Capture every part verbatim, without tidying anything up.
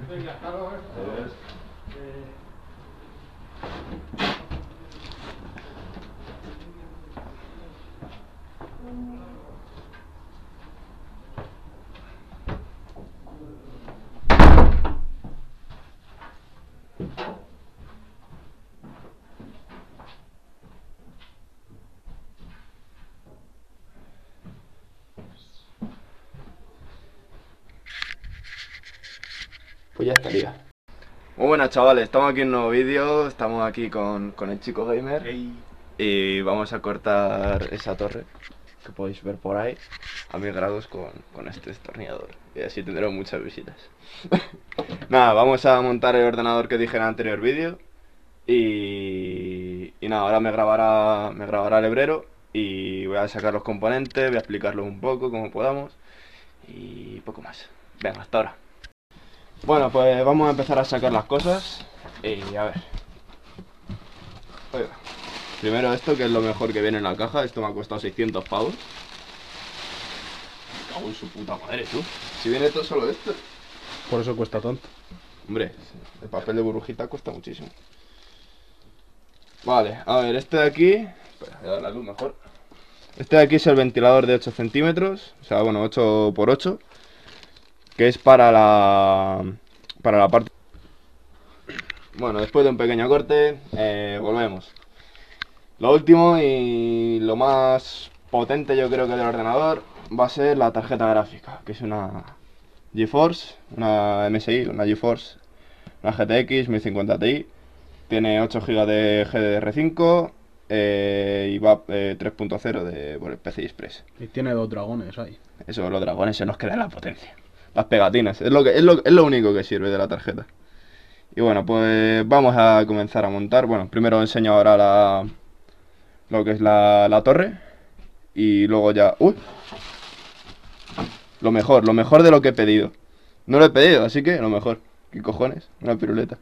Venga, hasta luego. Adiós. Pues ya estaría. Muy buenas, chavales, estamos aquí en un nuevo vídeo, estamos aquí con, con el chico gamer. Hey. Y vamos a cortar esa torre que podéis ver por ahí a mil grados con, con este destornillador, y así tendremos muchas visitas. Nada, vamos a montar el ordenador que dije en el anterior vídeo y, y nada, ahora me grabará, me grabará el hebrero y voy a sacar los componentes, voy a explicarlos un poco como podamos y poco más. Venga, hasta ahora. Bueno, pues vamos a empezar a sacar las cosas y a ver. Oiga. Primero esto, que es lo mejor que viene en la caja. Esto me ha costado seiscientos pavos. Me cago en su puta madre, tú. Si viene todo solo esto. Por eso cuesta tanto. Hombre, el papel de burbujita cuesta muchísimo. Vale, a ver, este de aquí. Espera, voy a dar la luz mejor. Este de aquí es el ventilador de ocho centímetros. O sea, bueno, ocho por ocho. Que es para la... Para la parte... Bueno, después de un pequeño corte, eh, volvemos. Lo último y lo más potente, yo creo que del ordenador, va a ser la tarjeta gráfica, que es una GeForce, una M S I, una GeForce, una G T X mil cincuenta Ti. Tiene ocho gigas de G D D R cinco eh, y va eh, tres punto cero de por el P C I Express. Y tiene dos dragones ahí. Eso, los dragones se nos queda la potencia. Las pegatinas, es lo, que, es, lo, es lo único que sirve de la tarjeta. Y bueno, pues vamos a comenzar a montar. Bueno, primero os enseño ahora la... lo que es la, la torre. Y luego ya... ¡Uy! Lo mejor, lo mejor de lo que he pedido. No lo he pedido, así que lo mejor. ¿Qué cojones? Una piruleta.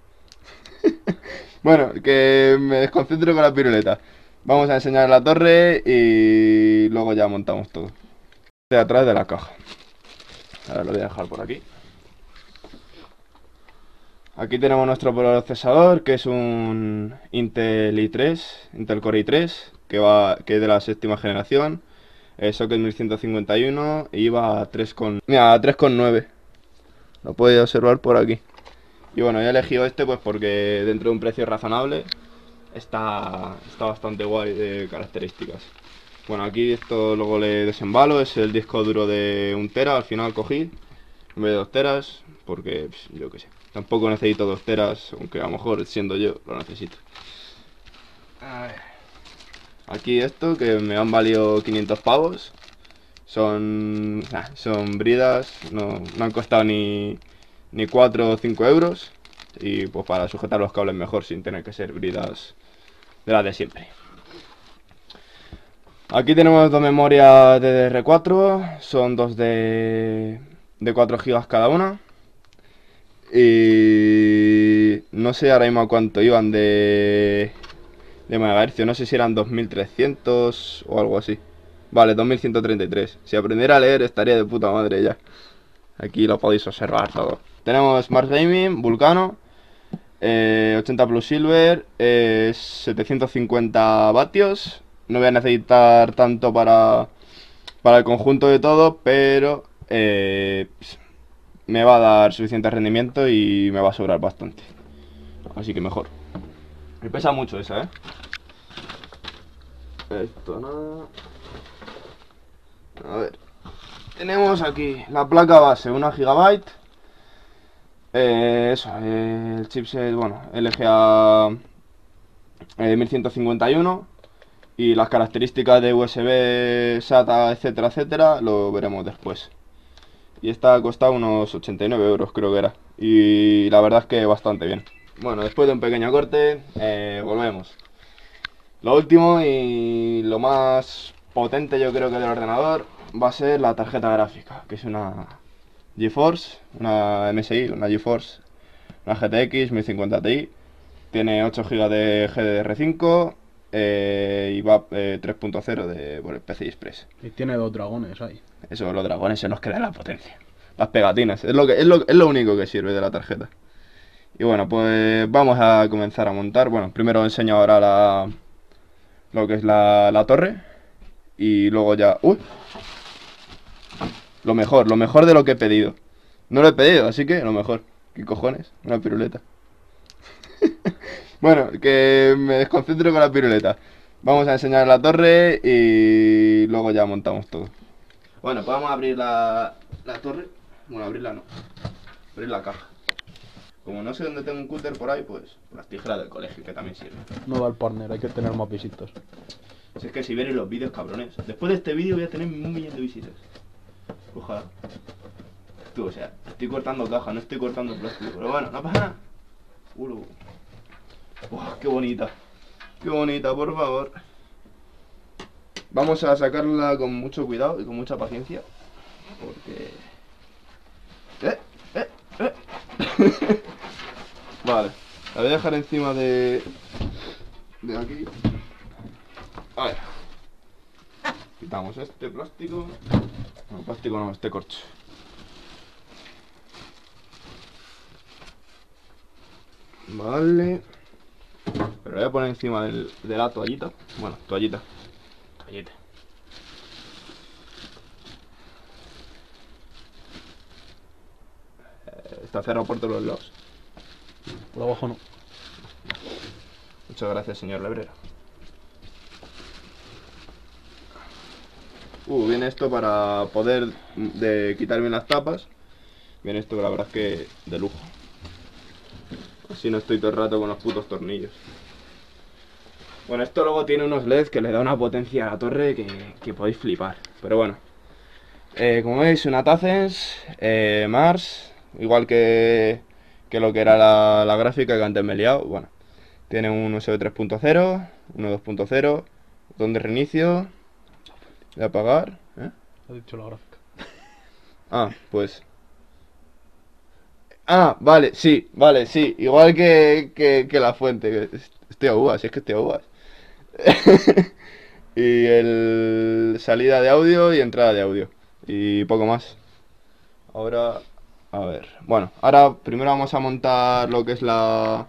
Bueno, que me desconcentro con la piruleta. Vamos a enseñar la torre y luego ya montamos todo. De atrás de la caja. Ahora lo voy a dejar por aquí. Aquí tenemos nuestro procesador, que es un Intel i tres, Intel Core i tres, que va que es de la séptima generación, eh, socket mil ciento cincuenta y uno y va a tres coma nueve. Lo podéis observar por aquí. Y bueno, he elegido este pues porque dentro de un precio razonable está, está bastante guay de características. Bueno, aquí esto luego le desembalo, es el disco duro de un tera, al final cogí, en vez de dos teras, porque pues, yo qué sé. Tampoco necesito dos teras, aunque a lo mejor siendo yo lo necesito. A ver. Aquí esto, que me han valido quinientos pavos. Son, nah, son bridas, no, no han costado ni, ni cuatro o cinco euros. Y pues para sujetar los cables mejor sin tener que ser bridas de las de siempre. Aquí tenemos dos memorias D D R cuatro, son dos de, de cuatro gigas cada una. Y no sé ahora mismo a cuánto iban de, de megahercios, no sé si eran dos mil trescientos o algo así. Vale, dos mil ciento treinta y tres. Si aprendiera a leer estaría de puta madre ya. Aquí lo podéis observar todo. Tenemos Smart Gaming, Vulcano, eh, ochenta Plus Silver, eh, setecientos cincuenta vatios. No voy a necesitar tanto para, para el conjunto de todo, pero... Eh, me va a dar suficiente rendimiento y me va a sobrar bastante. Así que mejor. Me pesa mucho esa, ¿eh? Esto nada. A ver. Tenemos aquí la placa base, una gigabyte. Eh, eso, eh, el chipset, bueno, L G A eh, mil ciento cincuenta y uno. Y las características de U S B, SATA, etcétera, etcétera, lo veremos después. Y esta ha costado unos ochenta y nueve euros, creo que era. Y la verdad es que bastante bien. Bueno, después de un pequeño corte, eh, volvemos. Lo último y lo más potente, yo creo que del ordenador, va a ser la tarjeta gráfica, que es una GeForce, una M S I, una GeForce, una G T X mil cincuenta Ti. Tiene ocho gigas de G D D R cinco eh, y va eh, tres punto cero de por el P C I Express. Y tiene dos dragones ahí. Eso, los dragones se nos queda la potencia. las pegatinas. Es lo, que, es, lo, es lo único que sirve de la tarjeta. Y bueno, pues vamos a comenzar a montar. Bueno, primero os enseño ahora la, lo que es la, la torre. Y luego ya... ¡Uy! Lo mejor, lo mejor de lo que he pedido. No lo he pedido, así que lo mejor. ¿Qué cojones? Una piruleta. Bueno, que me desconcentro con la piruleta. Vamos a enseñar la torre y luego ya montamos todo. Bueno, pues vamos a abrir la, la torre. Bueno, abrirla no. Abrir la caja. Como no sé dónde tengo un cúter por ahí, pues las tijeras del colegio, que también sirven. No da el partner, hay que tener más visitas. Si es que si ven los vídeos, cabrones. Después de este vídeo voy a tener un millón de visitas. Ojalá. Tú, o sea, estoy cortando caja, no estoy cortando plástico. Pero bueno, no pasa nada. Uh, oh, qué bonita. Qué bonita, por favor. Vamos a sacarla con mucho cuidado y con mucha paciencia. Porque... ¡Eh! ¡Eh! ¡Eh! Vale. La voy a dejar encima de... De aquí. A ver. Quitamos este plástico. No, plástico no, este corcho. Vale. Pero lo voy a poner encima del, de la toallita. Bueno, toallita. Toallita. Eh, está cerrado por todos los lados. Por abajo no. Muchas gracias, señor lebrero. Uh, viene esto para poder de quitarme las tapas. Viene esto, la verdad es que de lujo. Así no estoy todo el rato con los putos tornillos. Bueno, esto luego tiene unos L E Ds que le da una potencia a la torre que, que podéis flipar. Pero bueno, eh, como veis, una Tazens, eh, Mars, igual que, que lo que era la, la gráfica que antes me he liado. Bueno, tiene un U S B tres punto cero, uno dos punto cero, botón de reinicio, de apagar. ¿Eh? Ha dicho la gráfica. Ah, pues... Ah, vale, sí, vale, sí. Igual que, que, que la fuente. Estoy a uvas, si es que estoy a uvas. Y el salida de audio y entrada de audio. Y poco más. Ahora, a ver. Bueno, ahora primero vamos a montar lo que es la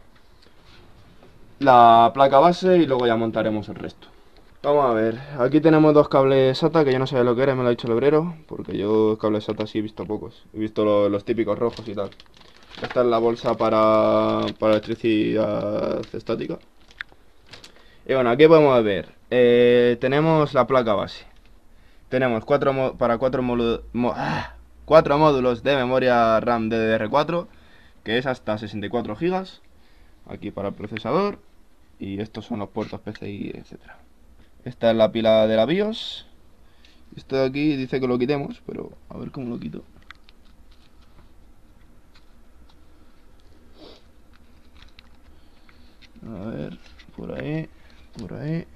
la placa base y luego ya montaremos el resto. Vamos a ver, aquí tenemos dos cables SATA que yo no sabía lo que era, me lo ha dicho el obrero, porque yo cables SATA sí he visto pocos. He visto lo, los típicos rojos y tal. Esta es la bolsa para, para electricidad estática. Y bueno, aquí podemos ver, eh, tenemos la placa base. Tenemos cuatro para cuatro, mo ah, cuatro módulos de memoria RAM D D R cuatro, que es hasta sesenta y cuatro gigas. Aquí para el procesador. Y estos son los puertos P C I, etcétera. Esta es la pila de la BIOS. Esto de aquí dice que lo quitemos, pero a ver cómo lo quito. A ver, por ahí, por ahí.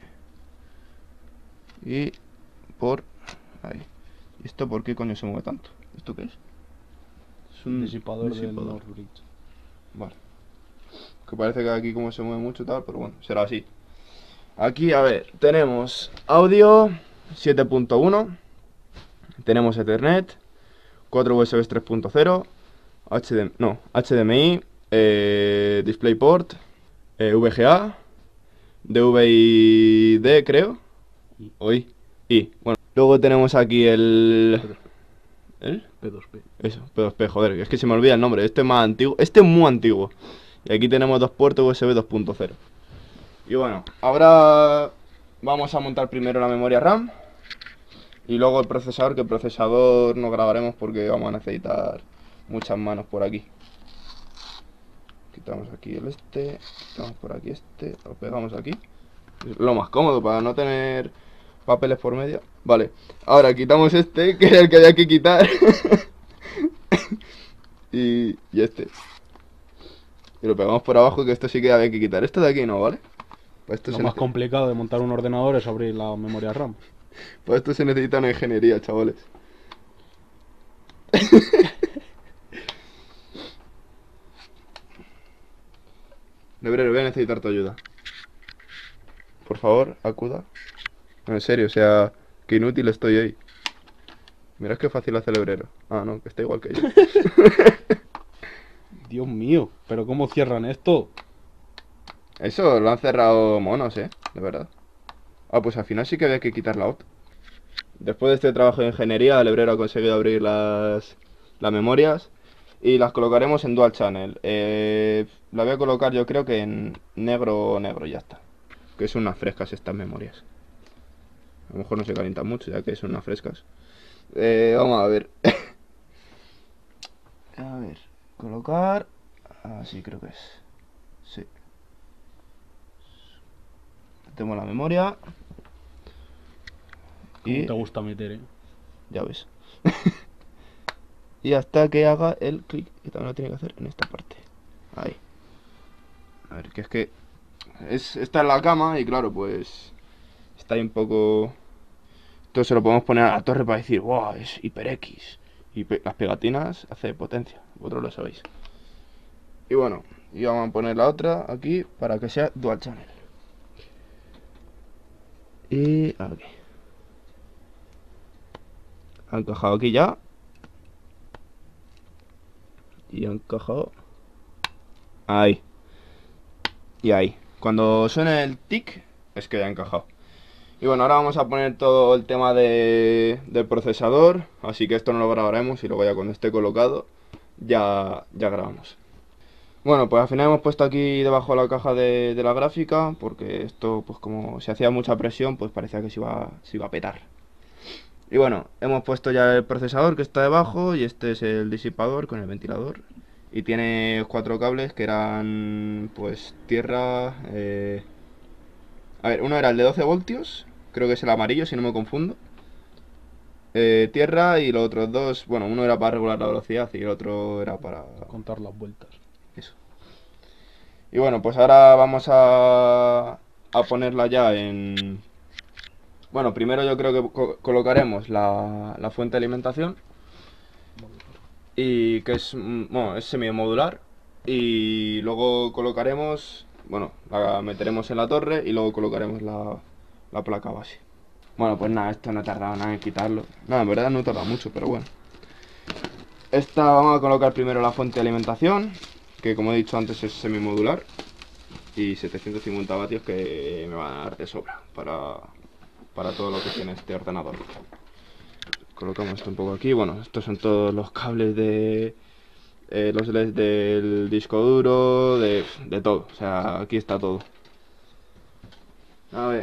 Y por ahí. ¿Y esto por qué coño se mueve tanto? ¿Esto qué es? Es un disipador, disipador. del Northbridge. Vale. Que parece que aquí como se mueve mucho tal, pero bueno, será así. Aquí, a ver, tenemos audio siete punto uno. Tenemos Ethernet, cuatro U S Bs tres punto cero, H D M I, no, H D M I, eh, DisplayPort, eh, V G A, D V I D creo, o I, I. Bueno, luego tenemos aquí el... ¿El? P dos P. Eso, P dos P, joder, es que se me olvida el nombre, este es más antiguo, este es muy antiguo. Y aquí tenemos dos puertos U S B dos punto cero. Y bueno, ahora vamos a montar primero la memoria RAM. Y luego el procesador, que el procesador no grabaremos porque vamos a necesitar muchas manos por aquí. Quitamos aquí el este, quitamos por aquí este, lo pegamos aquí. Es lo más cómodo para no tener papeles por medio. Vale, ahora quitamos este, que era el que había que quitar. y, y este. Y lo pegamos por abajo, que esto sí que había que quitar. Esto de aquí no, ¿vale? Pues esto lo se más complicado de montar un ordenador es abrir la memoria RAM. Pues esto se necesita una ingeniería, chavales. Lebrero, voy a necesitar tu ayuda. Por favor, acuda. No, en serio, o sea, que inútil estoy ahí. Mirad qué fácil hace el hebrero. Ah, no, que está igual que yo. Dios mío, pero ¿cómo cierran esto? Eso lo han cerrado monos, eh, de verdad. Ah, pues al final sí que había que quitar la O T. Después de este trabajo de ingeniería, el hebrero ha conseguido abrir las, las memorias y las colocaremos en Dual Channel. Eh, la voy a colocar yo creo que en negro o negro, ya está. Que son unas frescas estas memorias. A lo mejor no se calientan mucho, ya que son unas frescas. Eh, vamos a ver. A ver, colocar... Así creo que es. Sí. Metemos la memoria. ¿Cómo Y te gusta meter, eh? ya ves. Y hasta que haga el clic, que también lo tiene que hacer en esta parte. Ahí. A ver, que es que es, está en la cama y claro, pues está ahí un poco... Esto se lo podemos poner a la torre para decir, wow, es HyperX. Y pe las pegatinas hace potencia, vosotros lo sabéis. Y bueno, y vamos a poner la otra aquí para que sea Dual Channel. Y aquí. Ha encajado aquí ya. Y ha encajado ahí. Y ahí. Cuando suene el tic, es que ya ha encajado. Y bueno, ahora vamos a poner todo el tema de, del procesador. Así que esto no lo grabaremos y luego ya cuando esté colocado, ya, ya grabamos. Bueno, pues al final hemos puesto aquí debajo la caja de, de la gráfica. Porque esto, pues como se hacía mucha presión, pues parecía que se iba, se iba a petar. Y bueno, hemos puesto ya el procesador que está debajo y este es el disipador con el ventilador. Y tiene cuatro cables que eran, pues, tierra... Eh... A ver, uno era el de doce voltios, creo que es el amarillo si no me confundo. Eh, tierra y los otros dos, bueno, uno era para regular la velocidad y el otro era para... Contar las vueltas. Eso. Y bueno, pues ahora vamos a, a ponerla ya en... Bueno, primero yo creo que co colocaremos la, la fuente de alimentación. Y que es, bueno, es semimodular. Y luego colocaremos, bueno, la meteremos en la torre y luego colocaremos la, la placa base. Bueno, pues nada, esto no ha tardado nada en quitarlo. No, en verdad no tarda mucho, pero bueno. Esta vamos a colocar primero la fuente de alimentación, que como he dicho antes es semimodular. Y setecientos cincuenta vatios que me van a dar de sobra para, para todo lo que tiene este ordenador. Colocamos esto un poco aquí. Bueno, estos son todos los cables de... Eh, los L E D del disco duro, de, de todo. O sea, aquí está todo. A ver.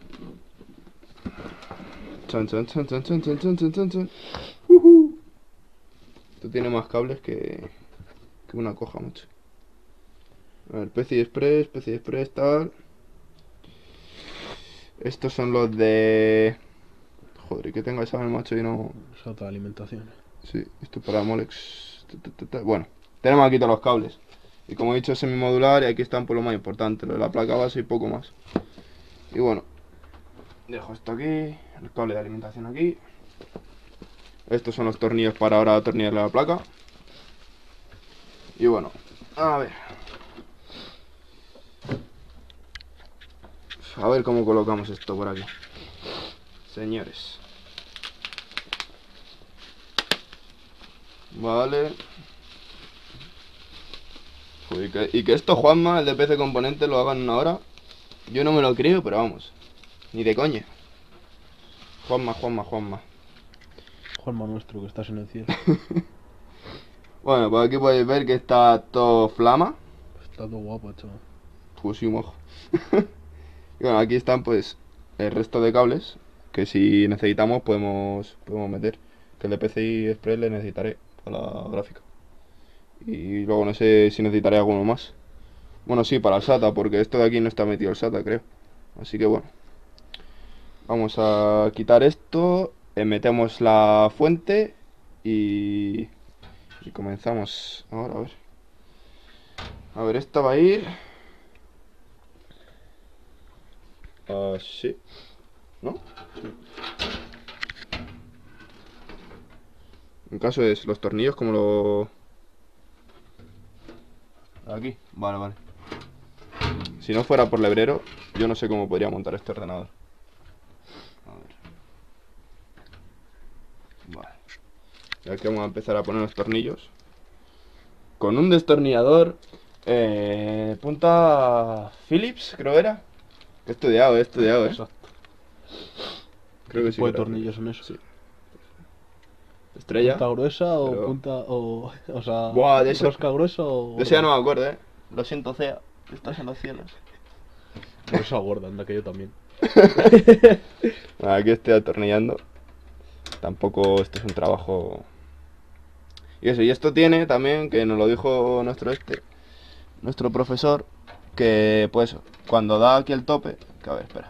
Chan, chan, chan, chan, chan, chan, chan, chan, chan. Uh -huh. Esto tiene más cables que, que una coja, mucho. A ver, P C I Express, P C I Express, tal. Estos son los de... Joder, que tenga esa el macho y no... Sota de alimentación. Sí, esto para Molex. Bueno, tenemos aquí todos los cables. Y como he dicho, es semimodular y aquí están por lo más importante, lo de la placa base y poco más. Y bueno, dejo esto aquí, el cable de alimentación aquí. Estos son los tornillos para ahora atornillarle la placa. Y bueno, a ver. A ver cómo colocamos esto por aquí. Señores. Vale. Joder, y, que, y que esto, Juanma, el de P C Componentes, lo haga en una hora. Yo no me lo creo, pero vamos. Ni de coña. Juanma, Juanma, Juanma. Juanma nuestro, que estás en el cielo. Bueno, pues aquí podéis ver que está todo flama. Está todo guapo, chaval. Pues sí, mojo. Y bueno, aquí están pues el resto de cables que si necesitamos podemos, podemos meter. Que el de P C I Express le necesitaré para la gráfica. Y luego no sé si necesitaré alguno más. Bueno, sí, para el SATA, porque esto de aquí no está metido el SATA, creo. Así que bueno. Vamos a quitar esto. Eh, metemos la fuente. Y... Y comenzamos. Ahora, a ver. A ver, esta va a ir... Así. ¿No? Sí. En caso es los tornillos como lo... Aquí, vale, vale. Si no fuera por lebrero, yo no sé cómo podría montar este ordenador. A ver. Vale. Aquí vamos a empezar a poner los tornillos. Con un destornillador eh, punta Phillips, creo era. He estudiado, he estudiado, eh. Exacto. Creo que sí. ¿Qué tipo de que era tornillos Phillips. son esos? Sí. Estrella. ¿Punta gruesa o pero- punta o, o sea, Buah, de eso- rosca gruesa o De eso ya no gorda? me acuerdo, eh. Lo siento, Cea. Estás en los cielos. Gruesa o gorda, anda que yo también. Aquí estoy atornillando. Tampoco esto es un trabajo. Y eso, y esto tiene también, que nos lo dijo nuestro este, nuestro profesor, que pues cuando da aquí el tope, que a ver, espera.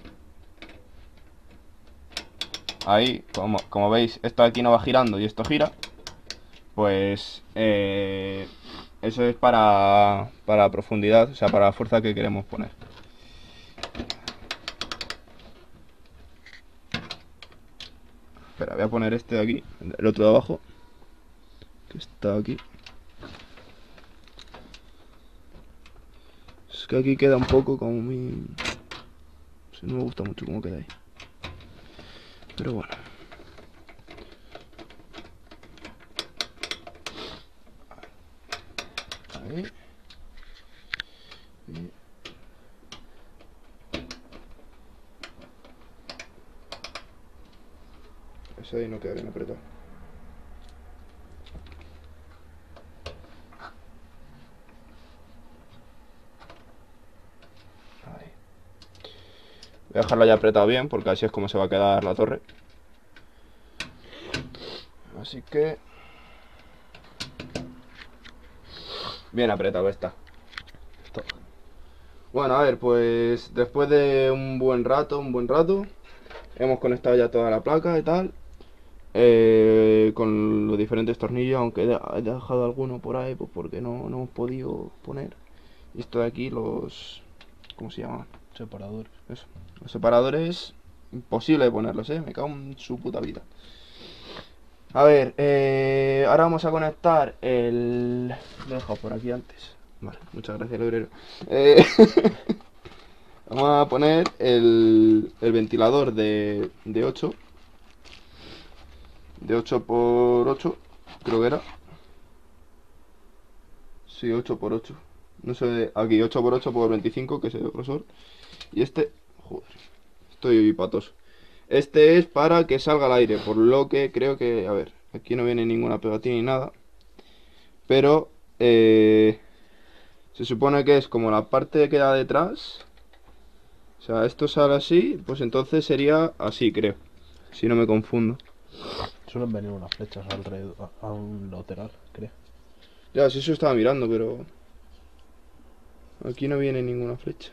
Ahí, como, como veis, esto aquí no va girando y esto gira. Pues eh, eso es para, para profundidad, o sea, para la fuerza que queremos poner. Espera, voy a poner este de aquí, el otro de abajo, que está aquí. Es que aquí queda un poco como muy... no sé, no me gusta mucho cómo queda ahí. Pero bueno. Ahí. Y... ese ahí no queda bien apretado. Ahí. Voy a dejarlo ya apretado bien porque así es como se va a quedar la torre. Así que... bien apretado está. Esto- Bueno, a ver, pues después de un buen rato, un buen rato, hemos conectado ya toda la placa y tal. Eh, con los diferentes tornillos, aunque he de- he dejado alguno por ahí, pues porque no, no hemos podido poner. Y esto de aquí, los... ¿cómo se llaman? Separadores. Eso. Los separadores, imposible de ponerlos, eh. Me cago en su puta vida. A ver, eh, ahora vamos a conectar el... lo he dejado por aquí antes. Vale, muchas gracias, obrero. Eh, vamos a poner el, el ventilador de, de ocho. De ocho por ocho, creo que era. Sí, ocho por ocho. No sé, aquí ocho por ocho por veinticinco, que es el grosor. Y este, joder, estoy patoso. Este es para que salga al aire, por lo que creo que, a ver, aquí no viene ninguna pegatina ni nada. Pero, eh, se supone que es como la parte que da detrás. O sea, esto sale así, pues entonces sería así, creo. Si no me confundo. Suelen venir unas flechas alrededor, a, a un lateral, creo. Ya, si eso estaba mirando, pero... aquí no viene ninguna flecha.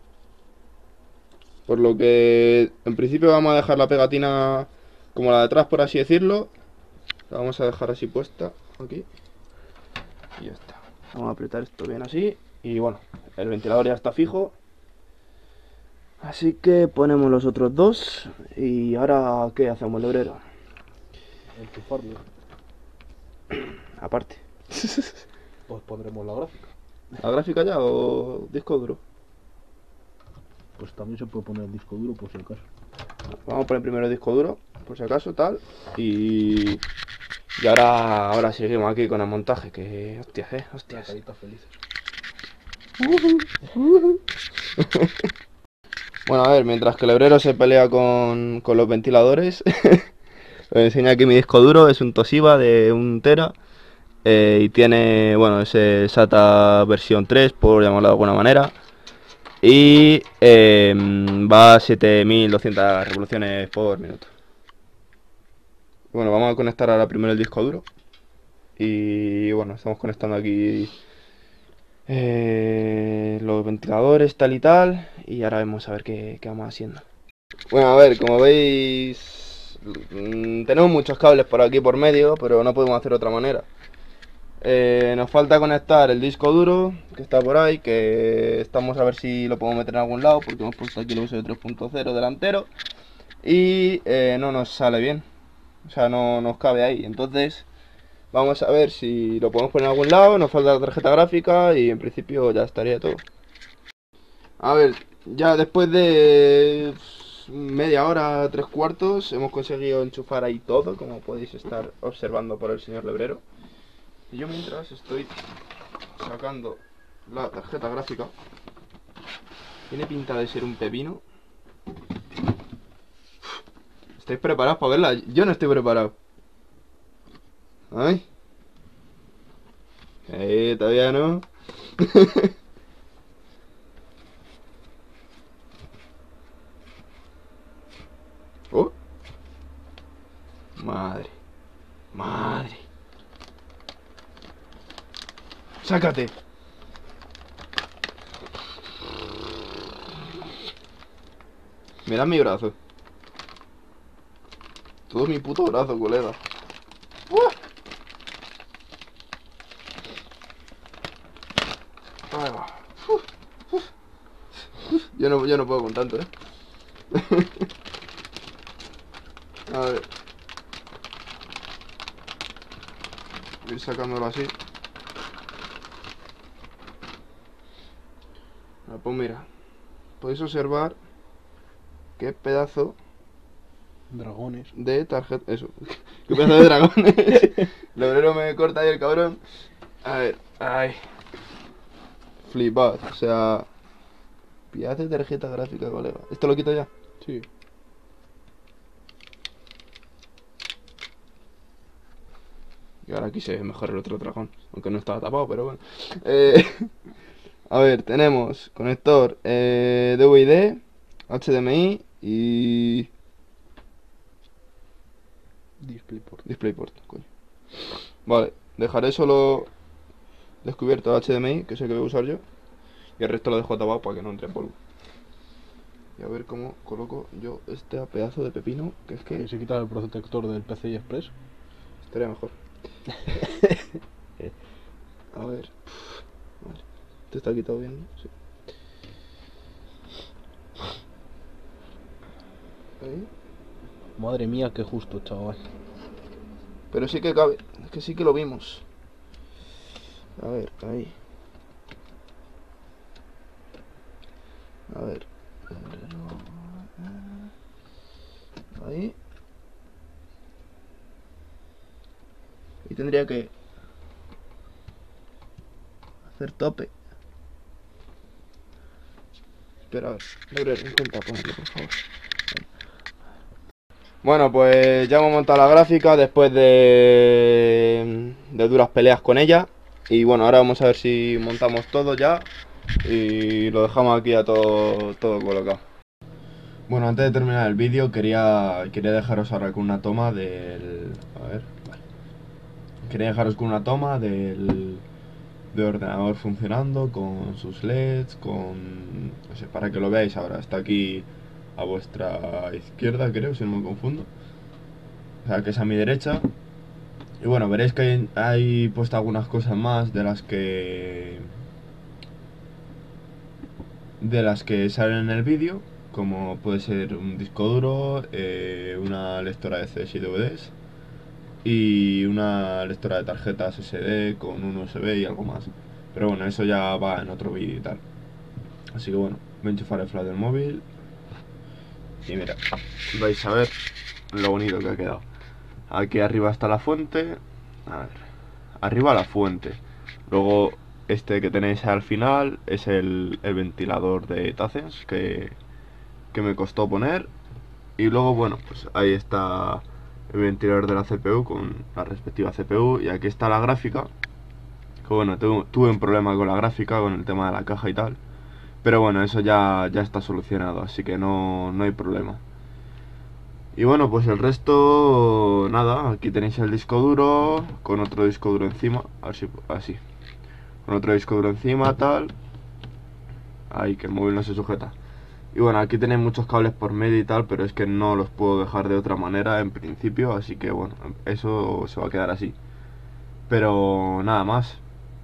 Por lo que en principio vamos a dejar la pegatina como la de atrás, por así decirlo. La vamos a dejar así puesta, aquí. Y ya está. Vamos a apretar esto bien así. Y bueno, el ventilador ya está fijo. Así que ponemos los otros dos. Y ahora, ¿qué hacemos, lebrero? Enchufarlo. Aparte. Pues pondremos la gráfica. ¿La gráfica ya o disco duro? Pues también se puede poner el disco duro por si acaso. Vamos a poner primero el disco duro, por si acaso, tal. Y... y ahora, ahora seguimos aquí con el montaje, que... hostias, eh, Las hostias. caritas felices. Bueno, a ver, mientras que el obrero se pelea con, con los ventiladores, os enseño aquí mi disco duro, es un Toshiba de un tera. Eh, y tiene, bueno, ese SATA versión tres, por llamarlo de alguna manera. Y eh, va a siete mil doscientas revoluciones por minuto. Bueno, vamos a conectar ahora primero el disco duro. Y bueno, estamos conectando aquí eh, los ventiladores, tal y tal. Y ahora vamos a ver qué, qué vamos haciendo. Bueno, a ver, como veis, mmm, tenemos muchos cables por aquí por medio, pero no podemos hacer de otra manera. Eh, nos falta conectar el disco duro que está por ahí, que estamos a ver si lo podemos meter en algún lado, porque hemos puesto aquí el U S B tres punto cero delantero y eh, no nos sale bien, o sea, no nos cabe ahí. Entonces vamos a ver si lo podemos poner en algún lado. Nos falta la tarjeta gráfica y en principio ya estaría todo. A ver, ya después de unos media hora, tres cuartos, hemos conseguido enchufar ahí todo, como podéis estar observando por el señor Lebrero. Y yo mientras estoy sacando la tarjeta gráfica. Tiene pinta de ser un pepino. ¿Estáis preparados para verla? Yo no estoy preparado. Ay. Eh, todavía no. Oh. Madre. Madre. Sácate. Mira mi brazo. Todo mi puto brazo, colega. ¡Uh! Ahí va. Uh, uh, uh. Yo no, yo no puedo con tanto, eh. A ver. Voy a ir sacándolo así. Ah, pues mira. Podéis observar qué pedazo Dragones. de tarjeta. Eso. Qué pedazo de dragones. El obrero me corta ahí el cabrón. A ver. Ay. Flipad. O sea. Pillaste tarjeta gráfica, colega. ¿Esto lo quito ya? Sí. Y ahora aquí se ve mejor el otro dragón. Aunque no estaba tapado, pero bueno. Eh, a ver, tenemos conector eh, D V D, H D M I y DisplayPort. DisplayPort, coño. Vale, dejaré solo descubierto el H D M I, que es el que voy a usar yo. Y el resto lo dejo tapado para que no entre polvo. Y a ver cómo coloco yo este pedazo de pepino, que es que Y se quita el protector del P C I Express. estaría mejor. A ver. Vale. ¿Te está quitado bien? Sí. Ahí. Madre mía, qué justo, chaval. Pero sí que cabe. Es que sí que lo vimos. A ver, ahí. A ver. Ahí. Y tendría que hacer tope. Espera, a ver. Lebrero, intenta ponerlo, por favor. Bueno, pues ya hemos montado la gráfica después de, de duras peleas con ella. Y bueno, ahora vamos a ver si montamos todo ya y lo dejamos aquí a todo, todo colocado. Bueno, antes de terminar el vídeo quería, quería dejaros ahora con una toma del... A ver, vale. Quería dejaros con una toma del, del ordenador funcionando, con sus L E Ds, con... no sé, para que lo veáis ahora. Está aquí a vuestra izquierda, creo, si no me confundo. O sea, que es a mi derecha. Y bueno, veréis que hay, hay puesto algunas cosas más de las que... de las que salen en el vídeo, como puede ser un disco duro, eh, una lectora de C Ds y D V Ds y una lectora de tarjetas S D con un U S B y algo más. Pero bueno, eso ya va en otro vídeo y tal. Así que bueno, voy a enchufar el flash del móvil y mira, vais a ver lo bonito que ha quedado. Aquí arriba está la fuente. A ver, arriba la fuente. Luego este que tenéis al final es el, el ventilador de Tazens que, que me costó poner. Y luego, bueno, pues ahí está el ventilador de la C P U con la respectiva C P U. Y aquí está la gráfica. Que bueno, tuve, tuve un problema con la gráfica, con el tema de la caja y tal. Pero bueno, eso ya, ya está solucionado, así que no, no hay problema. Y bueno, pues el resto, nada, aquí tenéis el disco duro, con otro disco duro encima, a ver si, así, con otro disco duro encima, tal, ahí que el móvil no se sujeta. Y bueno, aquí tenéis muchos cables por medio y tal, pero es que no los puedo dejar de otra manera en principio, así que bueno, eso se va a quedar así. Pero nada más.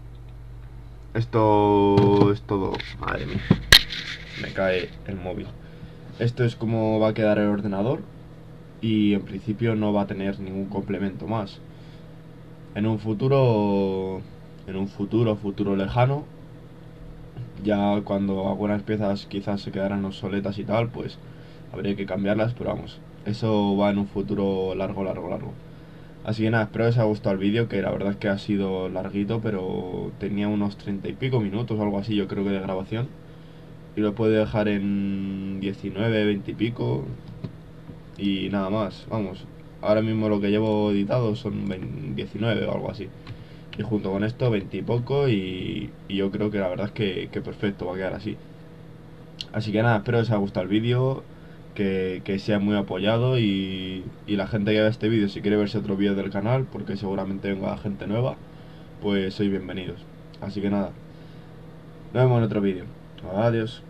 Esto es todo, madre mía, me cae el móvil. Esto es como va a quedar el ordenador. Y en principio no va a tener ningún complemento más. En un futuro, en un futuro, futuro lejano, ya cuando algunas piezas quizás se quedaran obsoletas y tal, pues habría que cambiarlas, pero vamos, eso va en un futuro largo, largo, largo. Así que nada, espero que os haya gustado el vídeo, que la verdad es que ha sido larguito, pero tenía unos treinta y pico minutos o algo así, yo creo que de grabación. Y lo puedo dejar en diecinueve, veinte y pico. Y nada más, vamos. Ahora mismo lo que llevo editado son diecinueve o algo así. Y junto con esto veinte y poco y, y yo creo que la verdad es que, que perfecto, va a quedar así. Así que nada, espero que os haya gustado el vídeo, que, que sea muy apoyado y, y la gente que vea este vídeo, si quiere verse otro vídeo del canal, porque seguramente venga gente nueva, pues sois bienvenidos. Así que nada, nos vemos en otro vídeo. Adiós.